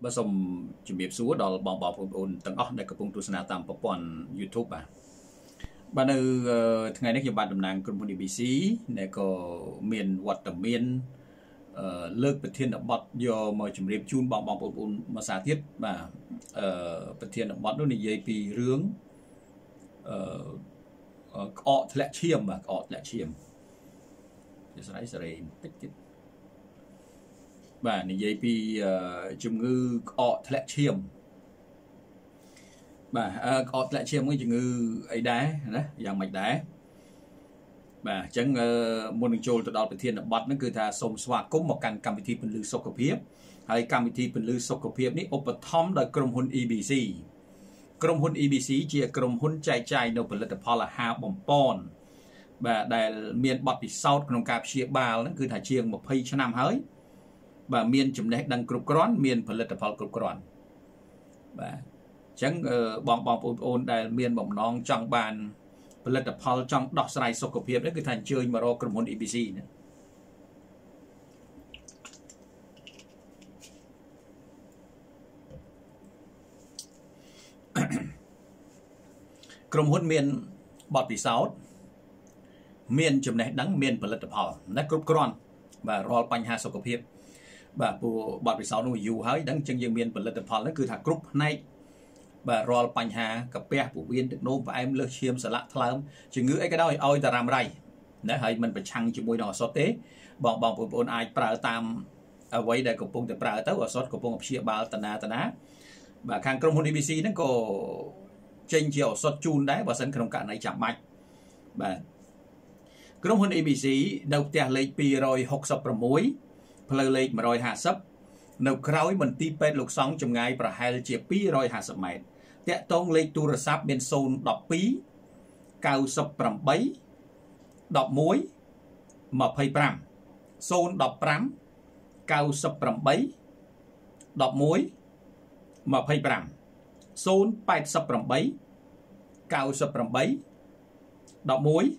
បើសូមជំរាបសួរដល់បងប្អូនទាំងអស់ដែលកំពុងទស្សនាតាមប្រព័ន្ធ YouTube បាទនៅថ្ងៃនេះខ្ញុំបានតំណាងក្រុមហ៊ុន ABC ដែលក៏មានវត្តមានលើកប្រធានបទយកមកជម្រាបជូនបងប្អូនមួយសារទៀតបាទប្រធានបទនោះនិយាយពីរឿងក្អកធ្លាក់ឈាមបាទក្អកធ្លាក់ឈាមជាស្រ័យសេរីបន្តិចទៀតបាទនិយាយពីជំងឺក្អកធ្លាក់ឈាមបាទក្អកធ្លាក់ឈាមគឺជំងឺអីដែរណាយ៉ាងម៉េចដែរបាទអញ្ចឹងមុននឹងចូលទៅដល់ប្រធានបទហ្នឹងគឺថាសូមស្វាគមន៍មកកាន់កម្មវិធីពន្លឺសុខភាពហើយកម្មវិធីពន្លឺសុខភាពនេះឧបត្ថម្ភដោយក្រុមហ៊ុន EBC ក្រុមហ៊ុន EBC ជាក្រុមហ៊ុនចែកចាយនៅផលិតផលអាហារបំពន់បាទដែលមានបទពិសោធន៍ក្នុងការព្យាបាលហ្នឹងគឺថាជាង20ឆ្នាំហើយបាទមានចំណេះដឹងគ្រប់គ្រាន់មានផលិតផលគ្រប់គ្រាន់បាទអញ្ចឹងបងប្អូនដែលមានបំណងចង់បានផលិតផលចង់ដោះស្រាយសុខភាពនេះគឺថាអញ្ជើញមករកក្រុមហ៊ុន EBC ណាក្រុមហ៊ុនមានបទពិសោធន៍មានចំណេះដឹងមានផលិតផលណាគ្រប់គ្រាន់បាទរាល់បញ្ហាសុខភាពបាទព្រោះបទពិសោធន៍នោះយូរហើយដឹងចឹងយើងមានផលិតផលនោះគឺថាគ្រប់ផ្នែកបាទរាល់បញ្ហាកាពះពោះវៀនទឹកនោមផ្អែមលើសឈាមសន្លាក់ថ្លើមជំងឺអីក៏ដោយឲ្យតែរ៉ាំរ៉ៃណាហើយមិនប្រឆាំងជាមួយនឹងឱសថទេបងប្អូនអាចប្រើតាមអ្វីដែលកំពុងតែប្រើទៅឱសថកំពុងព្យាបាលតាណាបាទខាងក្រុមហ៊ុន ABC ហ្នឹងក៏ចេញជាឱសថជូនដែរបើសិនក្នុងករណីចាំបាច់បាទក្រុមហ៊ុន ABC នៅផ្ទះលេខ266ផ្លូវលេខ150នៅក្រោយមន្ទីរពេទ្យលោកសង្ឃចម្ងាយប្រហែលជា250ម៉ែត្រតាក់ទងលេខទូរស័ព្ទមាន012 98 11 25 015 98 11 25 088 98 11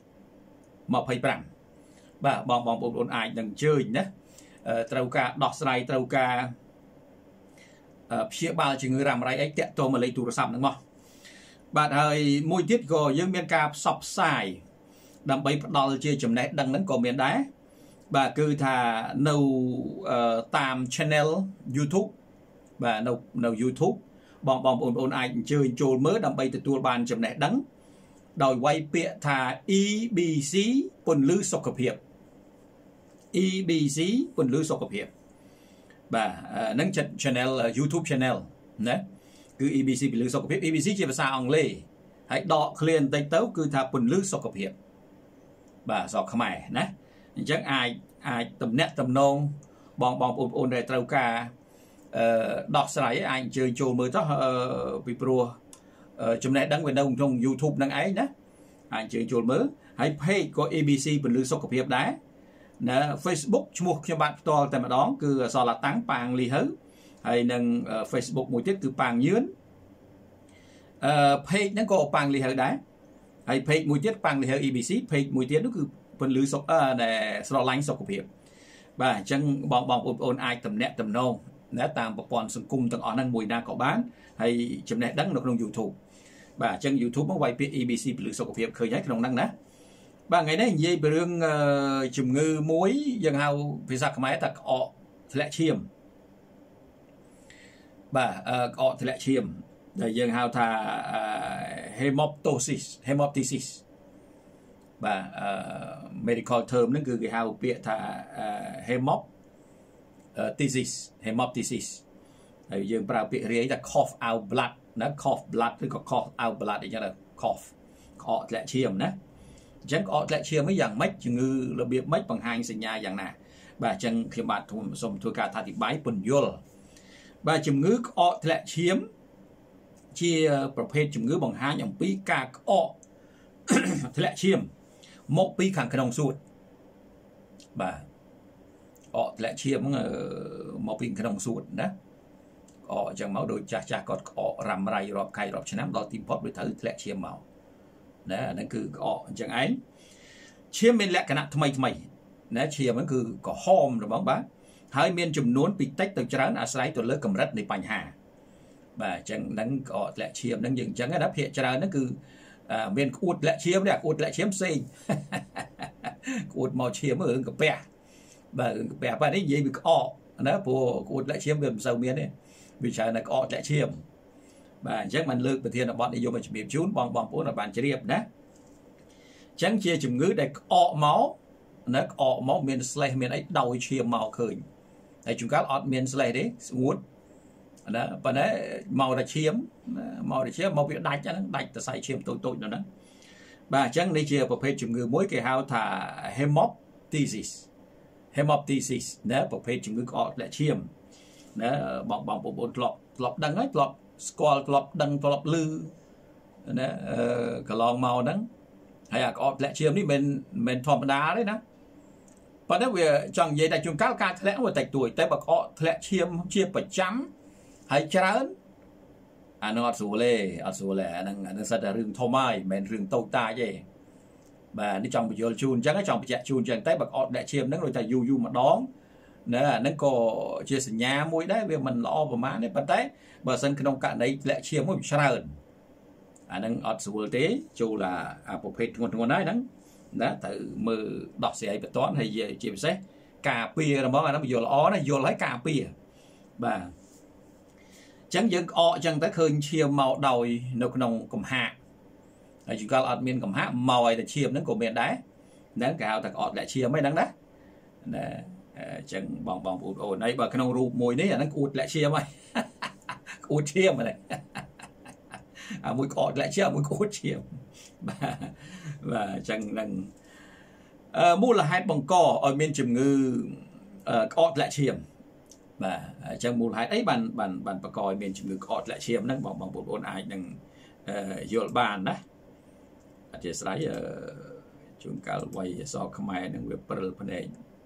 25បាទបងប្អូនអាចនឹងអញ្ជើញណាត្រូវការដោះស្រាយត្រូវការព្យាបាលជំងឺរ៉ាំរ៉ៃអីតាក់ទងមកលេខទូរស័ព្ទហ្នឹងមកបាទហើយមួយទៀតក៏យើងមានការផ្សព្វផ្សាយដើម្បីផ្ដល់ជាចំណេះដឹងហ្នឹងក៏មានដែរបាទគឺថានៅតាម channel YouTube បាទនៅ YouTube បងប្អូនអាចអញ្ជើញចូលមើលដើម្បីទទួលបានចំណេះដឹងដោយវាយពាក្យថា EBC ពន្លឺសុខភាព EBC ពន្លឺសុខភាពបាទនឹង channel YouTube channel ណាគឺ EBC ពន្លឺសុខភាព EBC ជាភាសាអង់គ្លេសហើយដក clear បន្តិចទៅគឺថាពន្លឺសុខភាពបាទអក្សរខ្មែរណាអញ្ចឹងអាចតំណាក់តំណងបងប្អូនដែលត្រូវការដោះស្រាយអាចអញ្ជើញចូលមើលទៅពីព្រោះចំណេះដឹងវានៅក្នុង YouTube ហ្នឹងឯងណាអាចអញ្ជើញចូលមើលហើយ page ក៏ ABC ពន្លឺសុខភាពដែរណា Facebook ឈ្មោះខ្ញុំបាទផ្ទាល់តែម្ដងគឺអសរឡាតាំងប៉ាងលីហៅហើយនឹង Facebook មួយទៀតគឺប៉ាងញឿនpage ហ្នឹងក៏ប៉ាងលីហៅដែរហើយ page មួយទៀតប៉ាងលីហៅ ABC page មួយទៀតនោះគឺពន្លឺសុខដែលស្រឡាញ់សុខភាពបាទអញ្ចឹងបងប្អូនអាចតំណាក់តំណងណាតាមប្រព័ន្ធសង្គមទាំងអស់ហ្នឹងមួយណាក៏បានហើយចំណេះដឹងនៅក្នុង YouTube បាទអញ្ចឹង YouTube មកវាយពាក្យ EBC ពន្លឺសុខភាពឃើញហើយក្នុងហ្នឹងណាបាទថ្ងៃនេះនិយាយពីរឿងជំងឺមួយយើងហៅភាសាខ្មែរថាក្អកធ្លាក់ឈាមបាទក្អកធ្លាក់ឈាមដែលយើងហៅថា hemoptysis បាទ medical term ហ្នឹងគឺគេហៅពាក្យថា hemoptysis ហើយយើងប្រើពាក្យរាយថា cough out blood ណា cough blood ឬក៏ cough out blood អីចឹងទៅ cough ក្អកធ្លាក់ឈាមណាអញ្ចឹងក្អកធ្លាក់ឈាមនេះយ៉ាងម៉េចជំងឺរបៀបម៉េចបង្ហាញសញ្ញាយ៉ាងណាបាទអញ្ចឹងខ្ញុំបាទសូមធ្វើការអធិប្បាយពន្យល់បាទជំងឺក្អកធ្លាក់ឈាមជាប្រភេទជំងឺបង្ហាញអំពីការក្អកធ្លាក់ឈាមមកពីខាងក្នុងសួតបាទក្អកធ្លាក់ឈាមមកពីក្នុងសួតណាក្អកអញ្ចឹងមកដូចចាស់គាត់ក្អករ៉ាំរ៉ៃរាប់ខែរាប់ឆ្នាំដល់ទីបំផុតវាត្រូវធ្លាក់ឈាមមកណាអាហ្នឹងគឺក្អកអញ្ចឹងឯងឈាមមានលក្ខណៈថ្មីណាឈាមហ្នឹងគឺក្រហមរបស់បាទហើយមានចំនួនពីតិចទៅច្រើនអាស្រ័យទៅលើកម្រិតនៃបញ្ហាបាទអញ្ចឹងហ្នឹងក៏ធ្លាក់ឈាមហ្នឹងយើងអញ្ចឹងណាភាគច្រើនហ្នឹងគឺមានក្អួតធ្លាក់ឈាមនេះក្អួតធ្លាក់ឈាមផ្សេងក្អួតមកឈាមរឿងកាពះបាទរឿងកាពះបាទនេះនិយាយពីក្អកណាព្រោះក្អួតធ្លាក់ឈាមវាមិនសូវមានទេវាច្រើនតែក្អកធ្លាក់ឈាមបាទអញ្ចឹងបានលើកប្រធានបទនិយមឲ្យជំរាបជូនបងប្អូនឲ្យបានជ្រាបណាអញ្ចឹងជាជំងឺដែលក្អកមកណាក្អកមកមានស្លេសមានអីដោយឈាមមកឃើញហើយជួនកាលអត់មានស្លេសទេស្ងួតណាប៉ុន្តែមកតែឈាមមកវាដាច់ហ្នឹងដាច់សរសៃឈាមតូចៗហ្នឹងបាទអញ្ចឹងនេះជាប្រភេទជំងឺមួយគេហៅថា hemoptysis ណាប្រភេទជំងឺក្អកធ្លាក់ឈាមណាបងប្អូនធ្លាប់ដឹងហើយធ្លាប់ស្គាល់ធ្លាប់ដឹងធ្លាប់ឮណាកន្លងមកហ្នឹងហើយអាក្អកធ្លាក់ឈាមនេះមិនធម្មតាទេណាប៉ុន្តែវាចង់និយាយថាជួនកាលការធ្លាក់វាតិចតួចតែបើក្អកធ្លាក់ឈាមជាប្រចាំហើយច្រើនអានោះអត់ស្រួលទេអាហ្នឹងសិតតែរឿងធំហើយមិនមែនរឿងតូចតាចទេបាទនេះចង់បញ្យល់ជូនអញ្ចឹងចង់បញ្ជាក់ជូនអញ្ចឹងតែបើក្អកធ្លាក់ឈាមហ្នឹងដូចថាយូរម្ដងណាអាហ្នឹងក៏ជាសញ្ញាមួយដែរវាមិនល្អប្រហែលទេប៉ុន្តែបើសិនក្នុងករណីធ្លាក់ឈាមមួយច្រើនអាហ្នឹងអត់ស្រួលទេចូលអាប្រភេទធ្ងន់ហើយហ្នឹងណាទៅមើលដោះស្រាយបន្ទាន់ហើយជាពិសេសការពារហ្មងអាហ្នឹងយល់ល្អណាយល់ហើយការពារបាទអញ្ចឹងយើងក្អកអញ្ចឹងទៅឃើញឈាមមកដោយនៅក្នុងកំហាកហើយជួនកាលអត់មានកំហាកមកឲ្យតែឈាមហ្នឹងក៏មានដែរហ្នឹងគេហៅថាក្អកធ្លាក់ឈាមហ្នឹងណាអញ្ចឹងបងប្អូនហើយបើក្នុងរូបមួយនេះអាហ្នឹងក្អួតធ្លាក់ឈាមហើយក្អួតឈាមហ្នឹងអាមួយក្អកធ្លាក់ឈាមមួយក្អួតឈាមបាទអញ្ចឹងនឹងមូលហេតុបង្កឲ្យមានជំងឺក្អកធ្លាក់ឈាមបាទអញ្ចឹងមូលហេតុអីបានបង្កឲ្យមានជំងឺក្អកធ្លាក់ឈាមហ្នឹងបងប្អូនអាចនឹងយល់បានណាអធិស្ឋានជួនកាលវ័យអសរខ្មែរនឹងវាព្រិលភ្នែក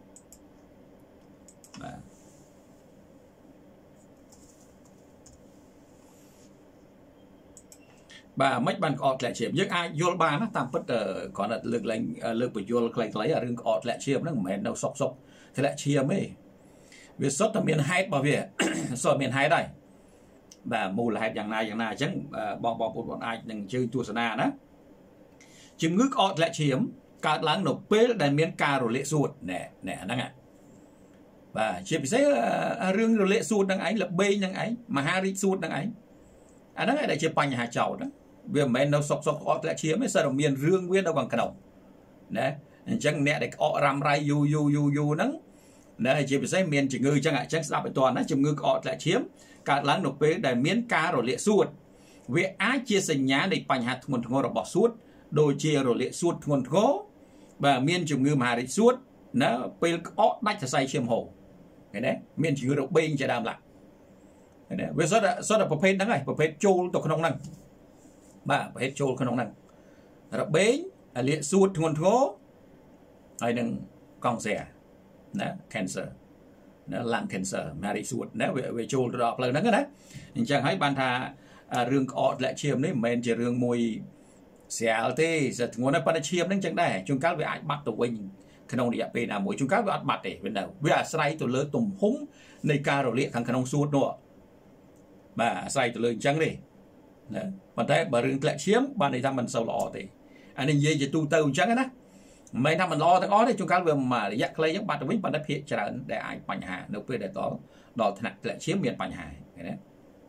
បាទមិនបានក្អកធ្លាក់ឈាមយើងអាចយល់បានណាតាមពិតគ្រាន់តែលើកបញ្យល់ខ្លីៗរឿងក្អកធ្លាក់ឈាមហ្នឹងមិនមែននៅសុកធ្លាក់ឈាមទេវាសុទ្ធតែមានហេតុរបស់វាសុទ្ធមានហេតុហើយបាទមូលហេតុយ៉ាងណាអញ្ចឹងបងប្អូនអាចនឹងជឿទស្សនាណាជំងឺក្អកធ្លាក់ឈាមកើតឡើងនៅពេលដែលមានការរលាកសួតណែហ្នឹងបាទជាពិសេសរឿងរលាកសួតហ្នឹងឯងល្បែងហ្នឹងឯងមហារីកសួតហ្នឹងឯងអាហ្នឹងឯងដែលជាបញ្ហាចោតហ្នឹងវាមិនមែននៅសុកក្អកធ្លាក់ឈាមទេសិតតែមានរឿងវានៅខាងក្នុងណាអញ្ចឹងអ្នកដែលក្អករ៉ាំរ៉ៃយូរហ្នឹងណាជាពិសេសមានជំងឺអញ្ចឹងស្ដាប់ឲ្យតន់ណាជំងឺក្អកធ្លាក់ឈាមកើតឡើងនៅពេលដែលមានការរលាកសួតវាអាចជាសញ្ញានៃបញ្ហាធ្ងន់ធ្ងររបស់សួតដូចជារលាកសួតធ្ងន់ធ្ងរបាទមានជំងឺមហារីកសួតណាពេលក្អកដាច់សរសៃឈាមហូរឃើញទេមានជំងឺរបេងជាដើមឡើយឃើញទេវាសុទ្ធតែប្រភេទហ្នឹងហើយប្រភេទចូលទៅក្នុងហ្នឹងបាទប្រភេទចូលក្នុងហ្នឹងរបេងលាកសួតធ្ងន់ធ្ងរហើយនឹងកង់សែណា cancer ណា lung cancer មហារីកសួតណាវាចូលទៅដល់ផ្លូវហ្នឹងណាអញ្ចឹងហើយបានថារឿងក្អកធ្លាក់ឈាមនេះមិនមែនជារឿងមួយស្រាលទេស្ធ្ងន់តែប៉ុន្តែឈាមហ្នឹងអញ្ចឹងដែរជួនកាលវាអាចបាត់ទៅវិញក្នុងរយៈពេលណាមួយជួនកាលវាអត់បាត់ទេវាអាស្រ័យទៅលើទំហំនៃការរលាកខាងក្នុងសួតនោះបាទអាស្រ័យទៅលើអញ្ចឹងទេណាប៉ុន្តែបើរឿងធ្លាក់ឈាមបានន័យថាមិនសូវល្អទេអានេះនិយាយជាទូទៅអញ្ចឹងណាមិនមែនថាមិនល្អទាំងអស់ទេជួនកាលវាមួយរយៈខ្លីអញ្ចឹងបាត់ទៅវិញប៉ុន្តែភាគច្រើនដែលអាចបញ្ហានៅពេលដែលដល់ថ្នាក់ធ្លាក់ឈាមមានបញ្ហាឃើញទេ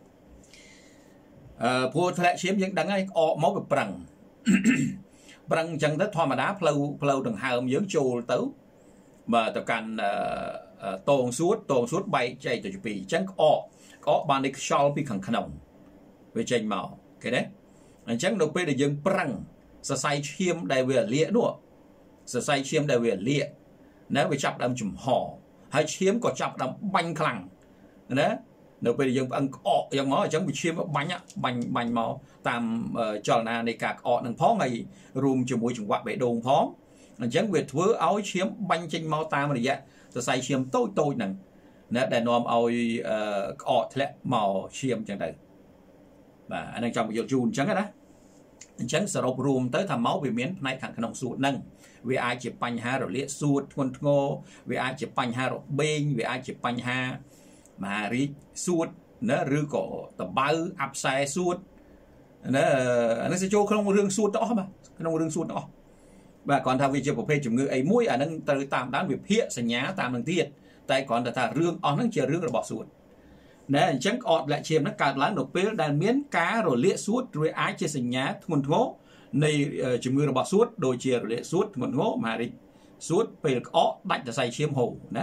ព្រោះធ្លាក់ឈាមយើងដឹងហើយក្អកមកវាប្រឹងអញ្ចឹងទៅធម្មតាផ្លូវដង្ហើមយើងចូលទៅបាទទៅកាន់តងសួតបែកចែកទៅជាពីរអញ្ចឹងក្អកបាននេះខ្យល់ពីខាងក្នុងវាចេញមកឃើញទេអញ្ចឹងនៅពេលដែលយើងប្រឹងសរសៃឈាមដែលវាលាកនោះសរសៃឈាមដែលវាលាកណាវាចាប់ដើមចំហហើយឈាមក៏ចាប់ដើមបាញ់ខ្លាំងណានៅពេលយើងផ្អឹងក្អកយ៉ាងមកអញ្ចឹងវាឈាមបាញ់មកតាមចលនានៃការក្អកនឹងផងហើយរួមជាមួយចង្វាក់បេះដូងផងអញ្ចឹងវាធ្វើឲ្យឈាមបាញ់ចេញមកតាមរយៈសរសៃឈាមតូចហ្នឹងណាដែលនាំឲ្យក្អកធ្លាក់មកឈាមអញ្ចឹងទៅបាទអានឹងចង់បញ្យល់ជូនអញ្ចឹងណា chẳng sở rộp rùm tới thầm máu vì miễn này khẳng nông sụt nâng vì ai chỉ bánh ha rồi liệt sụt con ngô vì ai chỉ bánh ha rồi bên vì ai chỉ bánh ha mà rí sụt nó rư cổ tầm bao áp xe sụt nó sẽ cho không rương sụt đó mà không rương sụt đó và còn thà vì chưa có phê chủng ngư ấy mũi ở nâng tới tạm đáng việc hiện sẽ nhá tạm nâng tiệt tại còn là rương ở nâng chờ rương là bỏ sụt nè chẳng ọt lại chiêm nó cạt lá nộp bế đàn miến cá rồi liệt suốt rồi ái chia sẻ nhá nguồn ngố này chủng ngư là bỏ suốt đôi chia rồi liệt suốt nguồn ngố mà đi suốt về ó đánh là say chiêm hồ nè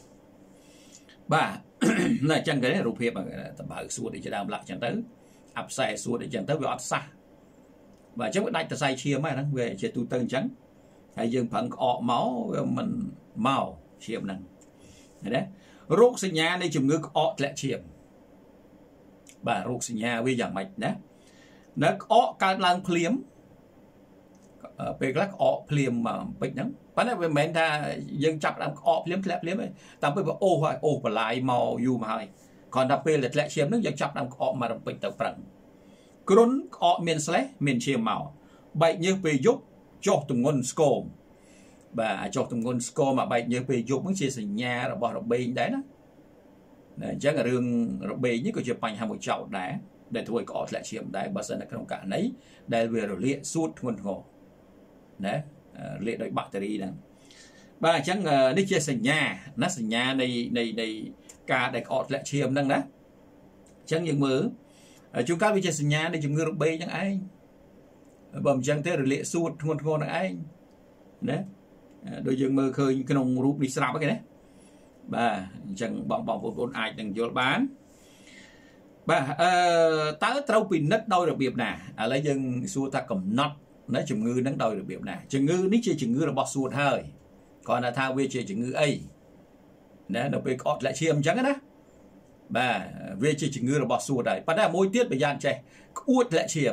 bà này chẳng cái này rụp hiệp mà tập bảo suốt để cho đàm lại chẳng tới áp xe suốt để chẳng tới về ọt xa và chắc đánh là say chiêm mà nó về chia tu tân trắng hay dương phận ọ máu mình màu chiêm năng đấy rốt sinh nhà này chủng ngư ọt lại chiêm bà rốt sinh nhà với dạng mạch đó nó ọ càng lang phliếm về các ọ phliếm mà bệnh nắng bắt đầu về mình ta dân chập làm ọ phliếm ấy tao bây giờ ô và lại màu dù mà hay còn đặc biệt là lại chiêm nó dân chập làm ọ mà làm bệnh tập prang cồn ọ miền sle miền chiêm màu bệnh như về giúp cho từng ngôn scom bà cho từng ngôn scom mà bệnh như về giúp muốn chia sẻ nhà rồi bỏ rồi bên đấy đó chắc là rương bề nhất của chụp ảnh hàng một chậu đá để thôi có lại chiếm đá bà sơn là không cả nấy để về rồi liệt suốt nguồn ngộ đấy liệt đội battery đang bà chắc đi chia sẻ nhà nó sẻ nhà này cả để có lại chiếm đang đó chắc những mớ chúng ta đi chia sẻ nhà để chúng ngư bề chẳng ai bầm chẳng thế rồi liệt suốt nguồn ngộ là ai đấy đôi dương mơ khơi cái nông rúp đi sạp cái đấy bà chẳng bọn vốn ai đừng vô bán bà tới trâu pin nứt đôi được việc nè lấy dân xua ta cầm nốt nói chừng ngư nắng đôi được việc nè chừng ngư ní chơi chừng ngư là bọt suốt hơi còn là thao về chơi chừng ngư ấy nè nó về cọt lại chiêm trắng đó bà về chơi chừng ngư là bọt suốt đấy bắt đầu môi tiết bây giờ chơi uất lại chiêm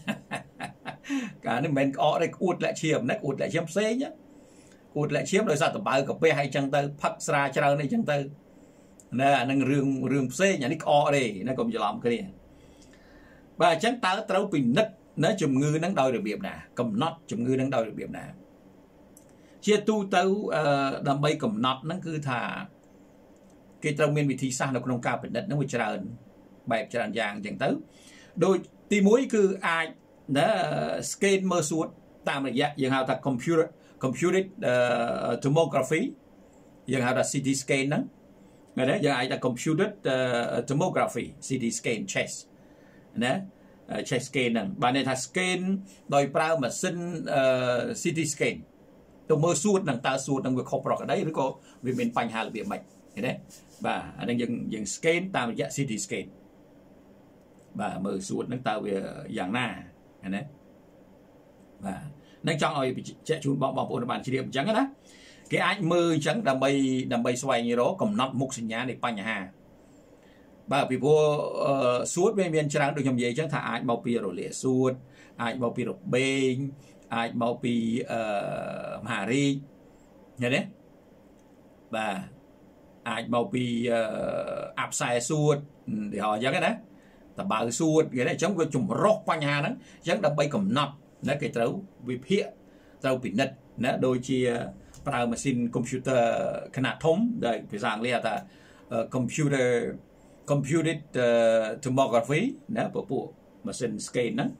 cả nên mình có đây uất lại chiêm nè uất lại chiêm xế nhá uất lại chiếm rồi sao tụi bà cà phê hay chẳng tới phát ra cho này chẳng tới nè năng rương xe nhà nick o đây nó cũng làm cái này và chẳng ta trâu pin nứt nó chùm ngư nắng đôi được việc nè cầm nót chùm ngư nắng đôi được việc nè chia tu tấu đầm bay cầm nót nó cứ thà cái trâu miền bị thi xa nó không cao pin nứt nó bị tràn bẹp tràn vàng chẳng tới đôi tí muối cứ ai nó scan mơ suốt tạm là dạng hào ta computed tomography dân hào là CT scan đó ngày đấy giờ ai là computed tomography CT scan chest nè chest scan nè bạn này là scan đòi prao mà xin CT scan tôi mơ suốt nằng ta suốt nằng việc học ở đấy rồi có vì mình phanh hà là bị mạch thế đấy và đang dừng scan tạm là CT scan và mơ suốt nằng ta về dạng na đấy và nên chọn rồi chạy chun bong ôn bàn chỉ điểm trắng đó cái anh mơ trắng đầm bay xoay như đó cầm nắp mục sinh nhá để pan nhà hà bà vì vô suốt bên miền trắng được nhầm gì chẳng thà ai bao pi rồi lệ suốt ai bao pi rồi bên ai bao pi hà ri nhớ đấy và ai bao pi áp sai suốt để họ nhớ cái đấy tập bà suốt cái này chống cái chùm róc pan nhà đó chẳng đầm bay cầm nắp nó cái trâu vì phía trâu bị nứt nó đôi chia vào machine computerขนาด thống đây phải rằng là computed tomography nó bộ machine scan đó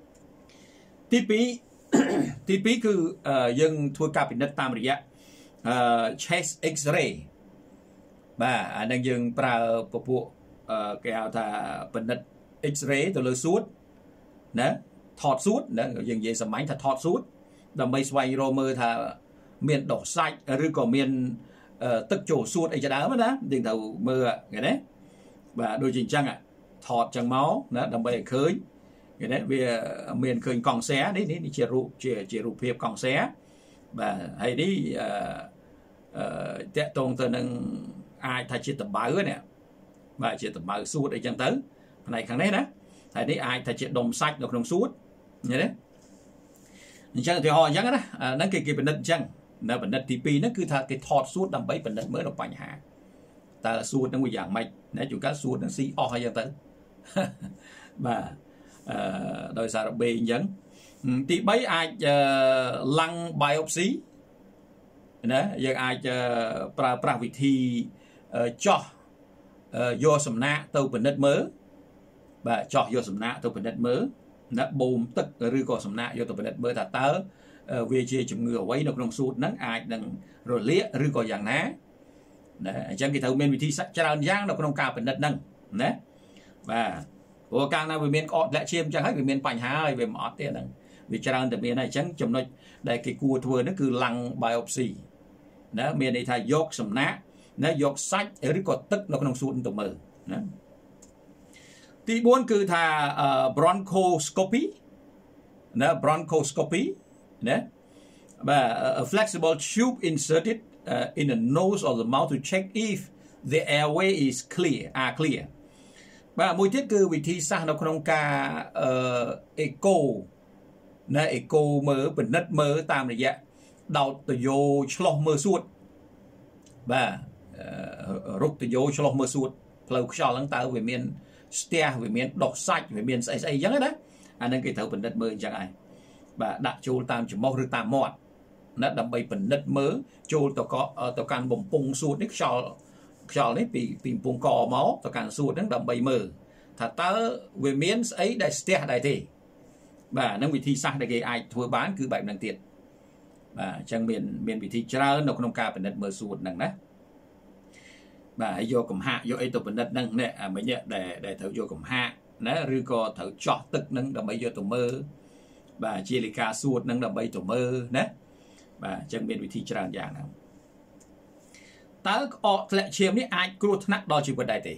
tí pí cứ dân thua cả bị nứt tam rồi chest x-ray và đang dân vào bộ cái áo ta bị nứt x-ray từ lưỡi suốt đó thọt suốt đó dừng về sầm máy thật thọt suốt đầm bay xoay rô mơ thà miền đổ sạch rồi còn miền tức chỗ suốt ấy cho đá mà đó đừng đầu mơ cái đấy và đôi chỉnh trăng thọt chẳng máu đó đầm bay khơi cái đấy vì miền khơi còng xé đấy đi chia rụp hiệp còng xé và hay đi tẹt tông từ nâng ai thay chia tập bài nè và chia tập bài suốt ấy chẳng tới này khẳng đấy đó thầy đấy ai thầy chuyện đồng sạch được đồng suốt như đấy chẳng thì họ chẳng đó nó cái vấn đề chẳng là vấn đề TP nó cứ thà cái thọt suốt đầm bấy vấn đề mới được bành hạ ta suốt nó nguy dạng mạch nếu chủ cá suốt nó CO hay gì tới và đôi sao bê dẫn ទី3អាចlung biopsy ណាយើងអាចប្រើប្រាស់វិធីចោះយកសំណាកទៅពិនិត្យមើលបាទចោះយកសំណាកទៅពិនិត្យមើលណាបូមទឹកឬក៏សំណាកយកទៅពិនិត្យមើលថាតើវាជាជំងឺអ្វីនៅក្នុងសួតហ្នឹងអាចនឹងរលាកឬក៏យ៉ាងណាណាអញ្ចឹងគេត្រូវមានវិធីសាស្ត្រច្រើនយ៉ាងនៅក្នុងការពិនិត្យហ្នឹងណាបាទព្រោះកាលណាវាមានក្អកធ្លាក់ឈាមអញ្ចឹងហើយវាមានបញ្ហាហើយវាមិនអត់ទេហ្នឹងវាច្រើនតែមានហើយអញ្ចឹងចំណុចដែលគេគួរធ្វើហ្នឹងគឺ lung biopsy ណាមានន័យថាយកសំណាកណាយកសាច់ឬក៏ទឹកនៅក្នុងសួតទៅមើលណាទី4គឺថា bronchoscopy ណា bronchoscopy ណាបាទ a flexible tube inserted in the nose or the mouth to check if the airway is clear បាទមួយទៀតគឺវិធីសាស្ត្រនៅក្នុងការecho ណា echo មើលពិនិត្យមើលតាមរយៈដោតទយោឆ្លោះមើលសួតបាទរុកទយោឆ្លោះមើលសួតផ្លូវខ្យល់ហ្នឹងតើវាមានស្ទះវាមានដុសសាច់វាមានស្អីអញ្ចឹងណាអាហ្នឹងគេត្រូវពិនិត្យមើលអញ្ចឹងហើយបាទដាក់ចូលតាមច្រមុះឬតាមមាត់ណាដើម្បីពិនិត្យមើលចូលទៅកាន់បំពង់សួតនេះខ្យល់នេះពីបំពង់កមកទៅកាន់សួតហ្នឹងដើម្បីមើលថាតើវាមានស្អីដែលស្ទះដែរទេបាទហ្នឹងវិធីសាស្ត្រដែលគេអាចធ្វើបានគឺបែបហ្នឹងទៀតបាទអញ្ចឹងមានវិធីច្រើននៅក្នុងការពិនិត្យមើលសួតហ្នឹងណាបាទហើយយកកំហាក់យកអីទៅពិនិត្យហ្នឹងនេះមិញដែលត្រូវយកកំហាក់ណាឬក៏ត្រូវចោះទឹកហ្នឹងដើម្បីយកទៅមើលបាទជាលិកាសួតហ្នឹងដើម្បីទៅមើលណាបាទអញ្ចឹងមានវិធីច្រើនយ៉ាងហ្នឹងតើក្អកធ្លាក់ឈាមនេះអាចគ្រោះថ្នាក់ដល់ជីវិតដែរទេ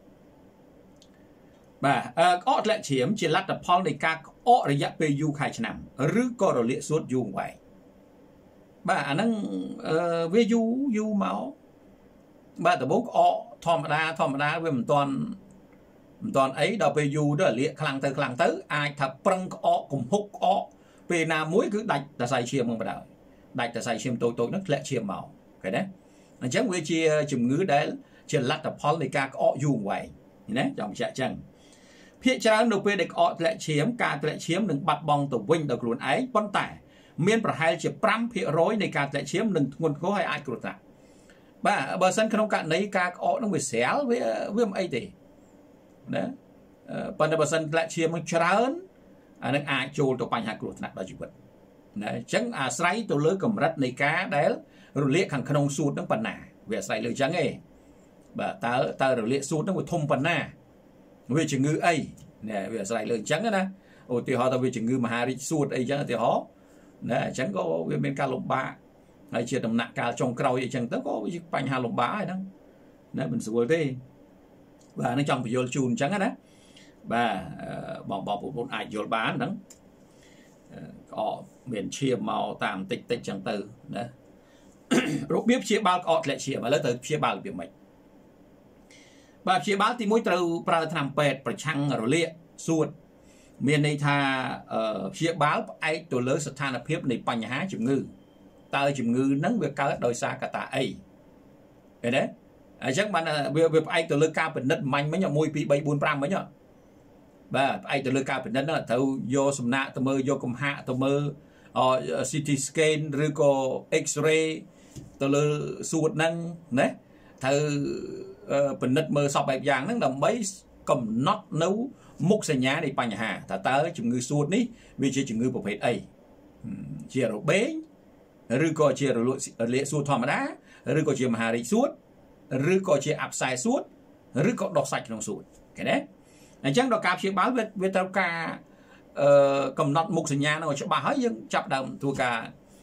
បាទក្អកធ្លាក់ឈាមជាលទ្ធផលនៃការក្អករយៈពេលយូរខែឆ្នាំឬក៏រលាកសួតយូរវែងបាទអាហ្នឹងវាយូរមកបាទដំបូងក្អកធម្មតាវាមិនទាន់អីដល់ពេលយូរទៅលាកខ្លាំងទៅអាចថាប្រឹងក្អកកំហុកក្អកពេលណាមួយគឺដាច់សរសៃឈាមមកបណ្ដោយដាច់សរសៃឈាមតូចហ្នឹងធ្លាក់ឈាមមកឃើញទេអញ្ចឹងវាជាជំងឺដែលជាលទ្ធផលនៃការក្អកយូរវែងណាចង់បញ្ជាក់អញ្ចឹងភាគច្រើននៅពេលដែលក្អកធ្លាក់ឈាមការធ្លាក់ឈាមនឹងបាត់បង់ទៅវិញដោយខ្លួនឯងប៉ុន្តែមានប្រហែលជា 5% នៃការធ្លាក់ឈាមនឹងធ្ងន់ធ្ងរហើយអាចគ្រោះថ្នាក់បាទបើសិនក្នុងករណីការក្អកនឹងវាស្រាលវាមិនអីទេណាប៉ុន្តែបើសិនធ្លាក់ឈាមនឹងច្រើនអានឹងអាចចូលទៅបញ្ហាគ្រោះថ្នាក់ដល់ជីវិតណាអញ្ចឹងអាស្រ័យទៅលើកម្រិតនៃការដែលរលាកខាងក្នុងសួតនឹងប៉ុណ្ណាវាអាស្រ័យលើអញ្ចឹងឯងបាទតើរលាកសួតនឹងវាធំប៉ុណ្ណាវាជំងឺអីណាវាអាស្រ័យលើអញ្ចឹងណាឧទាហរណ៍ថាវាជំងឺមហារីកសួតអីចឹងឧទាហរណ៍ណាអញ្ចឹងក៏វាមានការលំបាកហើយជាដំណាក់កាលចុងក្រោយអីចឹងទៅក៏វាជាបញ្ហាលំបាកហើយហ្នឹងណាមិនស្រួលទេបាទនឹងចង់បញ្យល់ជូនអញ្ចឹងណាបាទបងប្អូនអាចយល់បានហ្នឹងក៏មានឈាមមកតាមតិចចឹងទៅណារបៀបព្យាបាលក្អកធ្លាក់ឈាមឥឡូវទៅព្យាបាលរបៀបម៉េចបាទព្យាបាលទី1ត្រូវប្រើថ្នាំពេទ្យប្រឆាំងរលាកសួតមានន័យថាព្យាបាលផ្អែកទៅលើស្ថានភាពនៃបញ្ហាជំងឺតើជំងឺហ្នឹងវាកើតដោយសារកត្តាអីឃើញទេអញ្ចឹងបានវាផ្អែកទៅលើការពិនិត្យមិញ1 2 3 4 5មិញបាទផ្អែកទៅលើការពិនិត្យហ្នឹងត្រូវយកសំណាកទៅមើលយកកំហាកទៅមើលCT scan ឬក៏ X-ray ទៅលើសួតហ្នឹងណាត្រូវពិនិត្យមើលសពបែបយ៉ាងហ្នឹងដើម្បីកំណត់នៅមុខសញ្ញានៃបញ្ហាតើជំងឺសួតនេះវាជាជំងឺប្រភេទអីជារបេងឬក៏ជារលាកសួតធម្មតាឬក៏ជាមហារីកសួតឬក៏ជាអាប់សែសួតឬក៏ដុសសាច់ក្នុងសួតឃើញទេអញ្ចឹងដល់ការព្យាបាលវាត្រូវការកំណត់មុខសញ្ញានោះឲ្យច្បាស់ហើយយើងចាប់ដើមធ្វើការ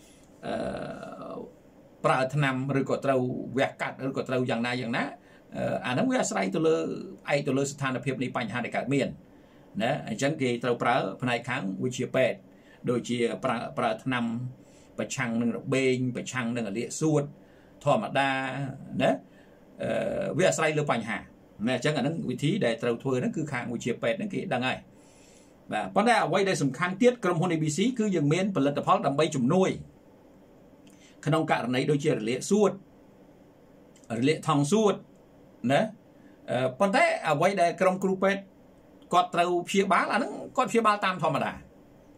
ប្រើថ្នាំឬក៏ត្រូវវះកាត់ឬក៏ត្រូវយ៉ាងណាអាហ្នឹងវាអាស្រ័យទៅលើឯកទៅលើស្ថានភាពនៃបញ្ហាដែលកើតមានណាអញ្ចឹងគេត្រូវប្រើផ្នែកខាងវិទ្យាពេទ្យដូចជាប្រើថ្នាំប្រឆាំងនឹងរបេងប្រឆាំងនឹងរលាកសួតធម្មតាណាវាអាស្រ័យលើបញ្ហាណាអញ្ចឹងអាហ្នឹងវិធីដែលត្រូវធ្វើហ្នឹងគឺខាងវិទ្យាពេទ្យហ្នឹងគេដឹងហើយបាទប៉ុន្តែអ្វីដែលសំខាន់ទៀតក្រុមហ៊ុន ABC គឺយើងមានផលិតផលដើម្បីជំនួយក្នុងករណីដូចជារលាកសួតរលាកថង់សួតណាប៉ុន្តែអ្វីដែលក្រុមគ្រូពេទ្យគាត់ត្រូវព្យាបាលអាហ្នឹងគាត់ព្យាបាលតាមធម្មតា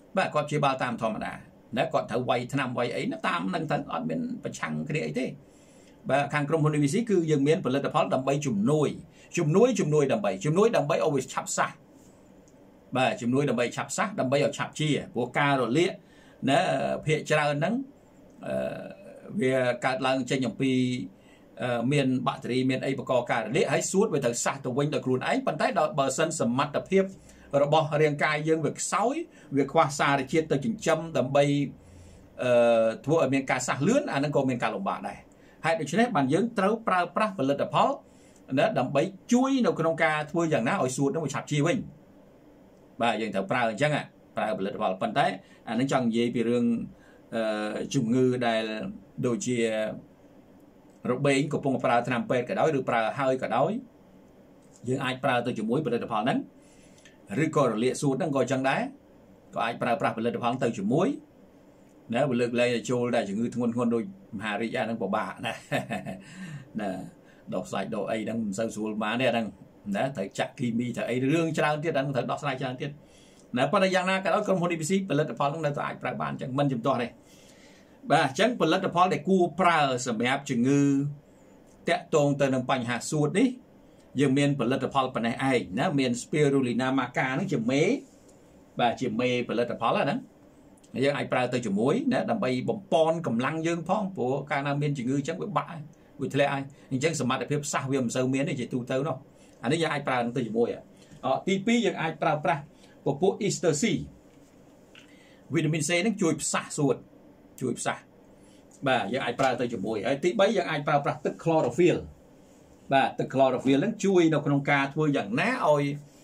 បាទគាត់ព្យាបាលតាមធម្មតាណាគាត់ត្រូវវាយថ្នាំវាយអីណាតាមនឹងទៅអត់មានប្រឆាំងគ្នាអីទេបាទខាងក្រុមហ៊ុន DVC គឺយើងមានផលិតផលដើម្បីជំនួយដើម្បីឲ្យវាឆាប់សះបាទជំនួយដើម្បីឆាប់សះដើម្បីឲ្យឆាប់ជាព្រោះការរលាកណាភាគច្រើនហ្នឹងវាកើតឡើងចេញអំពីមានបាក់តេរីមានអីបង្កការរលាកហើយសួតវាត្រូវសះទៅវិញដោយខ្លួនឯងប៉ុន្តែដល់បើសិនសមត្ថភាពរបស់រាងកាយយើងវាខ្សោយវាខ្វះសារជាតិទៅចិញ្ចឹមដើម្បីធ្វើឲ្យមានការសះលឿនអាហ្នឹងក៏មានការលំបាកដែរហេតុដូច្នេះបានយើងត្រូវប្រើប្រាស់ផលិតផលណាដើម្បីជួយនៅក្នុងការធ្វើយ៉ាងណាឲ្យសួតនឹងវាឆាប់ជាវិញបាទយើងត្រូវប្រើអញ្ចឹងប្រើផលិតផលប៉ុន្តែអានឹងចង់និយាយពីរឿងជំងឺដែលដូចជារបេងកំពុងប្រើថ្នាំពេទ្យក៏ដោយឬប្រើហើយក៏ដោយយើងអាចប្រើទៅជាមួយផលិតផលហ្នឹងឬក៏រលាកសួតហ្នឹងក៏អញ្ចឹងដែរក៏អាចប្រើប្រាស់ផលិតផលទៅជាមួយណាវាលើកលែងចូលតែជំងឺធ្ងន់ដូចមហារីកអាហ្នឹងពិបាកណាណាដកស្រាយដកអីហ្នឹងមិនសូវស្រួលបានទេអាហ្នឹងណាត្រូវចាក់គីមីត្រូវអីរឿងច្រើនទៀតអាហ្នឹងត្រូវដោះស្រាយច្រើនទៀតណាប៉ុន្តែយ៉ាងណាក៏ដោយក្រុមហ៊ុន DVC ផលិតផលហ្នឹងនៅតែអាចប្រើបានអញ្ចឹងមិនជំទាស់ទេបាទអញ្ចឹងផលិតផលដែលគួរប្រើសម្រាប់ជំងឺតាក់ទងទៅនឹងបញ្ហាសួតនេះយើងមានផលិតផលប៉ុណ្ណេះឯងណាមាន Spirulina maca ហ្នឹងជាមេបាទជាមេផលិតផលហ្នឹងយើងអាចប្រើទៅជាមួយណាដើម្បីបំពន់កម្លាំងយើងផងព្រោះកាលណាមានជំងឺអញ្ចឹងវាបាក់វាធ្លាក់ហើយអញ្ចឹងសមត្ថភាពសះវាមិនសូវមានទេជាទូទៅនោះអានេះយើងអាចប្រើទៅជាមួយទី2យើងអាចប្រើប្រាស់ពពួក Ester C វីតាមីន C ហ្នឹងជួយផ្សះសួតជួយផ្សះបាទយើងអាចប្រើទៅជាមួយហើយទី3យើងអាចប្រើប្រាស់ទឹក Chlorophyll បាទទឹក Chlorophyll ហ្នឹងជួយនៅក្នុងការធ្វើយ៉ាងណាឲ្យ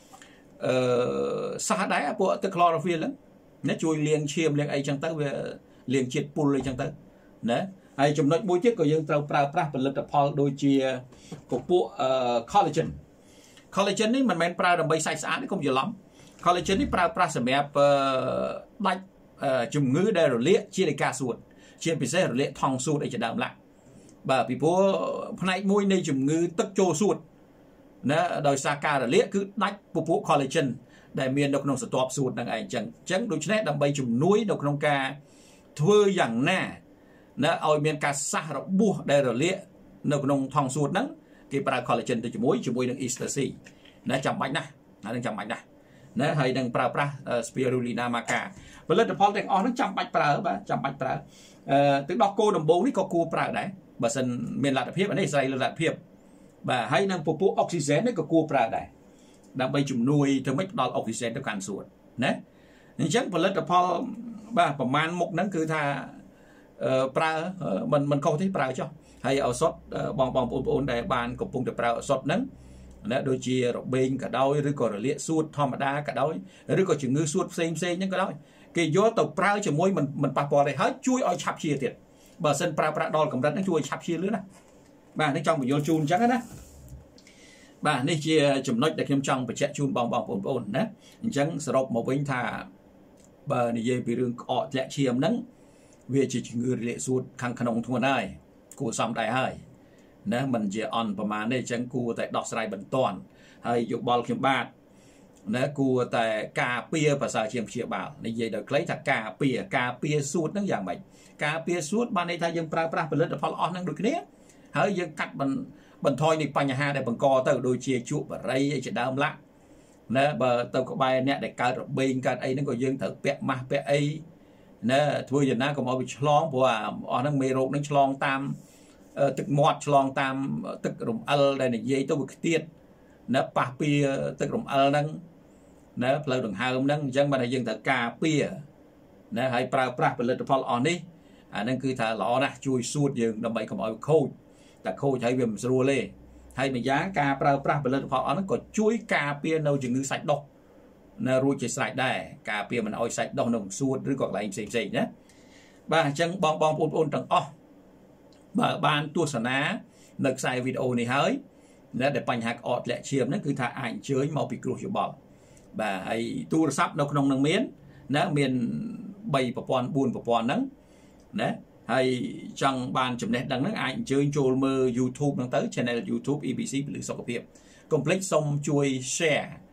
សះដែរពួកទឹក Chlorophyll ហ្នឹងណាជួយលាងឈាមលាងអីចឹងទៅវាលាងជាតិពុលអីចឹងទៅណាហើយចំណុចមួយទៀតក៏យើងត្រូវប្រើប្រាស់ផលិតផលដូចជាពពួក collagen នេះមិនមែនប្រើដើម្បីសាច់ស្អាតទេកុំច្រឡំ collagen នេះប្រើប្រាស់សម្រាប់ដាច់ជំងឺដែលរលាកជានៃការសួតជាពិសេសរលាកថង់សួតអីជាដើមឡាក់បាទពីព្រោះផ្នែកមួយនៃជំងឺទឹកចូលសួតណាដោយសារការរលាកគឺដាច់ពពួក collagen ដែលមាននៅក្នុងស្រទាប់សួតហ្នឹងឯងអញ្ចឹងដូច្នេះដើម្បីជំនួយនៅក្នុងការធ្វើយ៉ាងណាឲ្យមានការសះរបួសដែលរលាកនៅក្នុងថង់សួតហ្នឹងគេប្រើ collagen ទៅជាមួយនឹង Ester C ណាចាំបាច់ណាស់អានឹងចាំបាច់ណាស់ណាហើយនឹងប្រើប្រាស់ Spirulina maca ផលិតផលទាំងអស់ហ្នឹងចាំបាច់ប្រើបាទចាំបាច់ប្រើទឹកដោះគោដំបូងនេះក៏គួរប្រើដែរបើសិនមានលទ្ធភាពអានេះស្អីលើលទ្ធភាពបាទហើយនឹងពពួក oxygen នេះក៏គួរប្រើដែរដើម្បីជំនួយទៅមិនផ្ដល់អុកស៊ីហ្សែនទៅកាន់សួតណាអញ្ចឹងផលិតផលបាទប្រមាណមុខហ្នឹងគឺថាប្រើមិនខុសទេប្រើចុះហើយឱសថបងប្អូនដែលបានកំពុងតែប្រើឱសថហ្នឹងណាដូចជារបេងក៏ដោយឬក៏រលាកសួតធម្មតាក៏ដោយឬក៏ជំងឺសួតផ្សេងហ្នឹងក៏ដោយគេយកទៅប្រើជាមួយមិនប៉ះពាល់ទេហើយជួយឲ្យឆាប់ជាទៀតបើសិនប្រើប្រាស់ដល់កម្រិតហ្នឹងជួយឲ្យឆាប់ជាលឿនណាបាទនេះចង់បញ្យល់ជូនអញ្ចឹងណាបាទនេះជាចំណុចដែលខ្ញុំចង់បញ្ជាក់ជូនបងប្អូនណាអញ្ចឹងសរុបមកវិញថាបើនិយាយពីរឿងក្អកធ្លាក់ឈាមហ្នឹងវាជាជំងឺរលាកសួតខាងក្នុងធ្ងន់ហើយគួរសមដែរហើយណាមិនជាអន់ប្រមាណទេអញ្ចឹងគួរតែដោះស្រាយបន្ទាន់ហើយយោបល់ខ្ញុំបាទណាគួរតែការពារប្រសើរជាងព្យាបាលនិយាយដោយខ្លីថាការពារសួតហ្នឹងយ៉ាងម៉េចការពារសួតបានន័យថាយើងប្រើប្រាស់ផលិតផលអស់ហ្នឹងដូចគ្នាហើយយើងកាត់បន្ថយនៃបញ្ហាដែលបង្កទៅដូចជាជក់បារីអីជាដើមឡាក់ណាបើទៅក្បែរអ្នកដែលកើតរបេងកើតអីហ្នឹងក៏យើងត្រូវពាក់ម៉ាស់ពាក់អីណាធ្វើយ៉ាងណាកុំឲ្យវាឆ្លងព្រោះអស់ហ្នឹងមេរោគហ្នឹងឆ្លងតាមទឹកមាត់ឆ្លងតាមទឹករំអិលដែលនិយាយទៅវាខ្ទាតណាប៉ះពីទឹករំអិលហ្នឹងណាផ្លូវដង្ហើមហ្នឹងអញ្ចឹងបានតែយើងត្រូវការពារណាហើយប្រើប្រាស់ផលិតផលអស់នេះអាហ្នឹងគឺថាល្អណាស់ជួយសួតយើងដើម្បីកុំឲ្យខូចតែខូចហើយវាមិនស្រួលទេហើយម្យ៉ាងការប្រើប្រាស់ផលិតផលអស់ហ្នឹងក៏ជួយការពារនៅជំងឺសាច់ដុះនៅរួចជាស្រេចដែរការពារមិនឲ្យសាច់ដុះនៅសួតឬក៏កន្លែងផ្សេងណាបាទអញ្ចឹងបងប្អូនទាំងអស់បើបានទស្សនានៅខ្សែវីដេអូនេះហើយណាដែលបញ្ហាក្អកធ្លាក់ឈាមហ្នឹងគឺថាអាចអញ្ជើញមកពីគ្រោះយោបល់បាទហើយទូរស័ព្ទនៅក្នុងនឹងមានណាមាន3ប្រព័ន្ធ4ប្រព័ន្ធហ្នឹងណាហើយចង់បានចំណេះដឹងហ្នឹងអាចអញ្ជើញចូលមើល YouTube ហ្នឹងទៅ Channel YouTube EBC ពលិសុខភាពកុំភ្លេចសូមជួយ share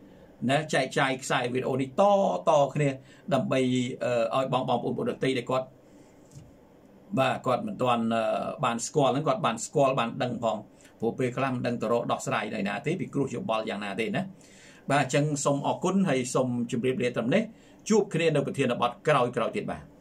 ណាចែកចាយខ្សែវីដេអូនេះតគ្នាដើម្បីឲ្យបងប្អូនដទៃដែលគាត់បាទគាត់មិនទាន់បានស្គាល់ហ្នឹងគាត់បានស្គាល់បានដឹងផងព្រោះពេលខ្លះមិនដឹងទៅរកដោះស្រាយនៅណាទេពីគ្រោះយោបល់យ៉ាងណាទេណាបាទអញ្ចឹងសូមអរគុណហើយសូមជម្រាបលាត្រឹមនេះជួបគ្នានៅប្រធានបទក្រោយទៀតបាទ